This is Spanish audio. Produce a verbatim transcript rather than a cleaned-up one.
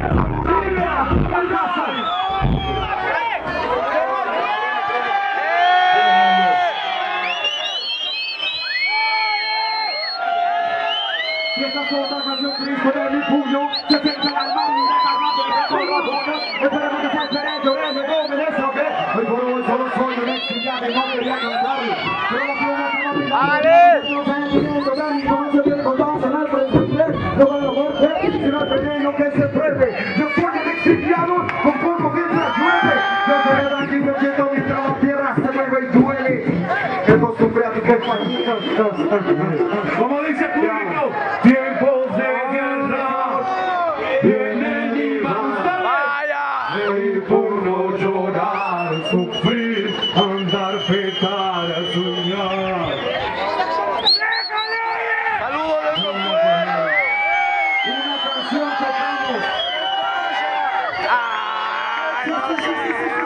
Y esta es otra canción Cristo de mi puño, que siente la alma y la calma de todo lo bueno. Esperemos que se espere, lloré, luego me desahogué. Hoy por hoy solo soy un exiliado y no quería cantarlo. Pero la pluma se me olvidó. ¡Ale! No se entiendo de mí, no se quiere contar, se me presente. No con la muerte, sino el veneno que se pruebe. Yo soy el exiliado, con poco mientras llueve. Yo soy el aquí, yo siento mientras la tierra se mueve y duele. Es costumbre a mi compañero. Como dice el público, tiempos de guerra vienen y van. Reír por no llorar, sufrir, andar, petar, soñar. ¡Saludos de su Una canción que cantamos. ¡Ay!